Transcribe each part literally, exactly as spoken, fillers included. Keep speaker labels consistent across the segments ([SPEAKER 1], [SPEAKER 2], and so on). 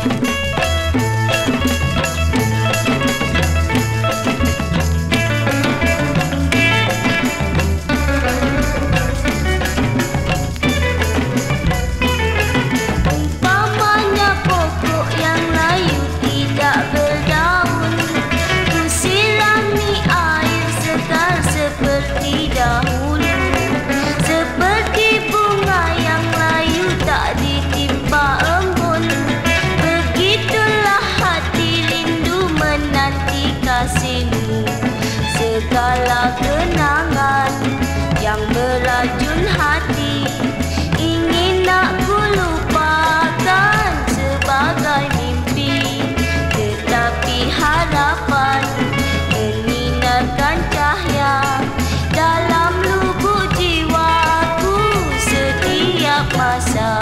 [SPEAKER 1] Segala kenangan yang merajun hati ingin aku lupakan sebagai mimpi, tetapi harapan menyinarkan cahaya dalam lubuk jiwaku setiap masa.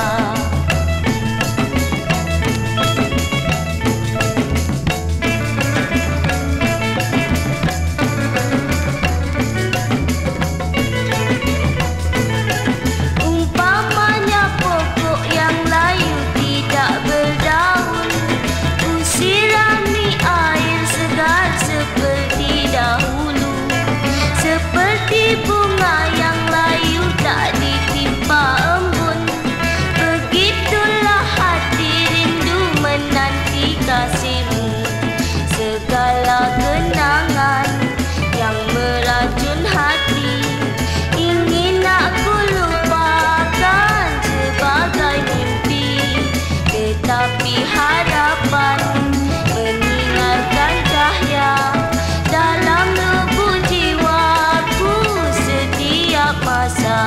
[SPEAKER 1] Bunga yang layu tak ditimpa embun, begitulah hati rindu menanti kasihmu. Segala kenangan yang merajun hati ingin aku lupakan sebagai mimpi, tetapi harapan menyinarkan cahaya dalam lubuk jiwaku setiap masa.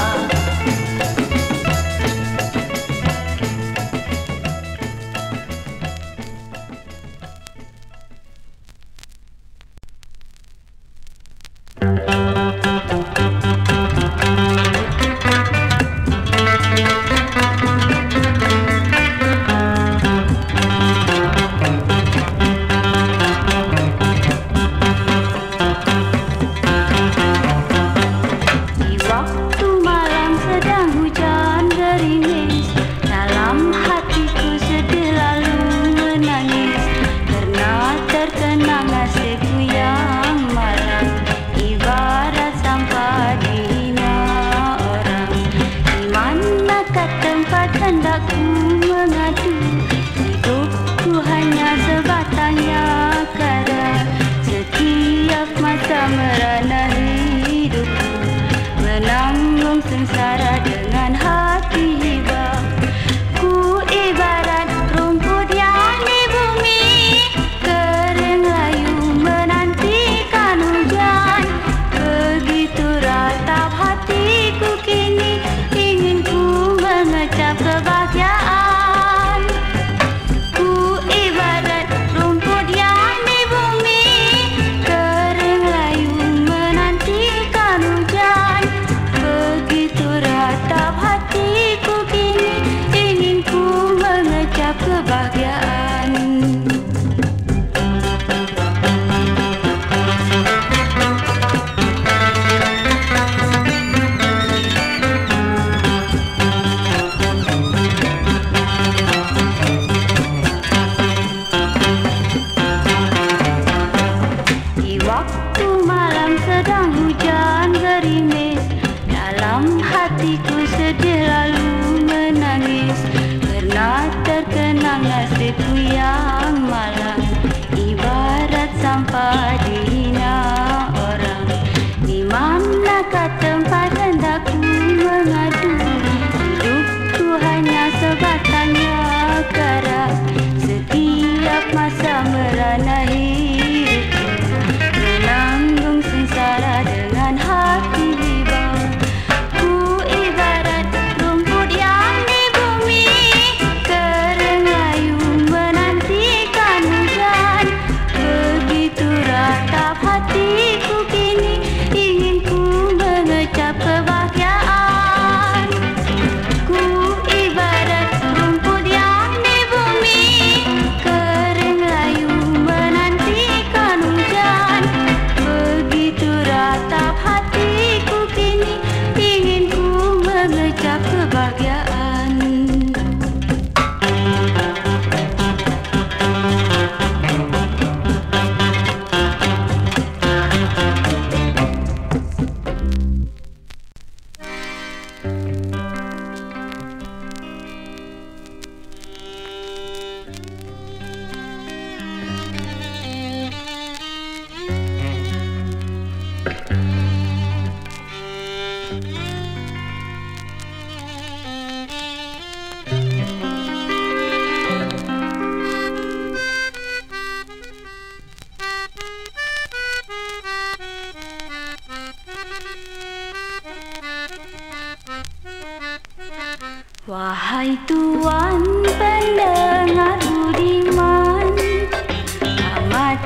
[SPEAKER 1] Sengsara dengan hati hibah, ku ibarat rumput yang di bumi, kering layu menantikan hujan. Begitu ratap hatiku kini, ingin ku mengecap kebahagiaan. Ku ibarat rumput yang di bumi, kering layu menantikan hujan. Begitu ratap hatiku kini, ingin ku mengecap kebahagiaan. Di waktu malam sedang hujan gerimis, dalam hatiku sedih lalu menangis, karena terkenang nasibku yang malang, ibarat sampah dihina orang. Di manakah tempat hendakku mengadu, hidupku hanya sebatang yakara, setiap masa merana hidupku, menanggung sengsara dengan hati hibah. Ku ibarat rumput yang di bumi, kering layu menantikan hujan.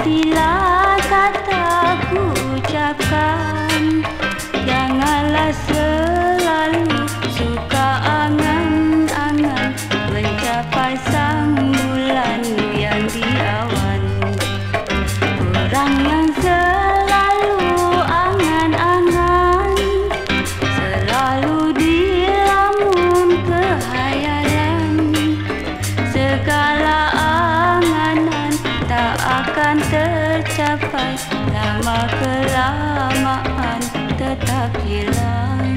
[SPEAKER 1] Hati-hatilah kataku ucapkan, janganlah selalu suka angan-angan mencapai sang bulan yang di awan. Orang yang selalu angan-angan, selalu dilamun kehayalan, segala anganan tak akan tercapai, lama-kelamaan tetap hilang.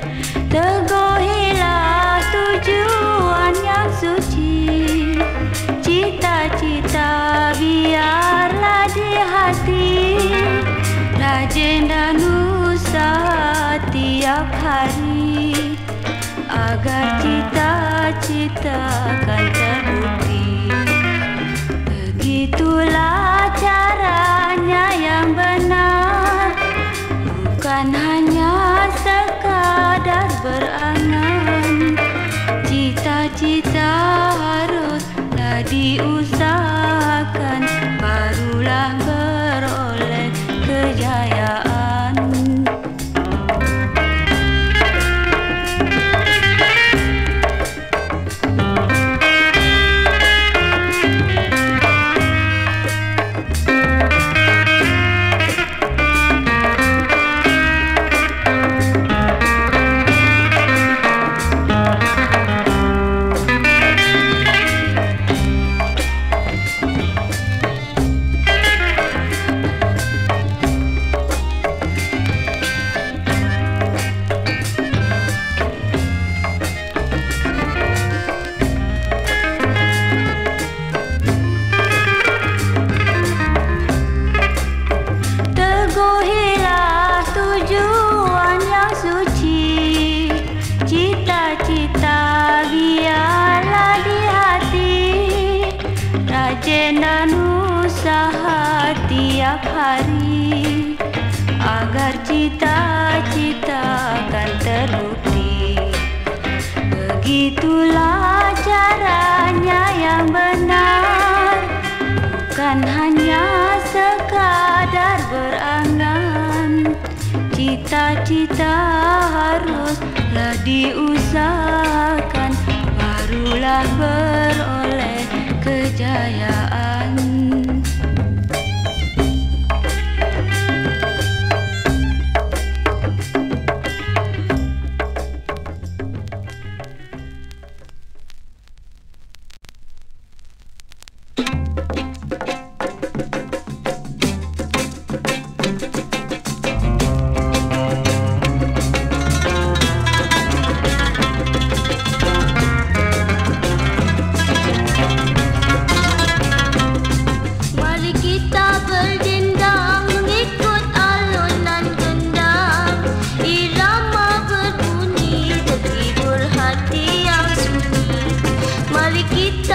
[SPEAKER 1] Teguhilah tujuan yang suci, cita-cita biarlah di hati, rajin dan usaha tiap hari, agar cita-cita akan terbukti. Begitulah caranya yang benar, bukan hanya sekadar berangan. Cita-cita haruslah diusahakan, barulah beroleh kejayaan. Teguhilah tujuan yang suci, cita-cita biarlah di hati, rajin dan usaha tiap hari, agar cita-cita akan terbukti. Begitulah caranya yang benar, bukan hanya sekadar berangan. Cita-cita haruslah diusahakan, barulah beroleh kejayaan.
[SPEAKER 2] Mari kita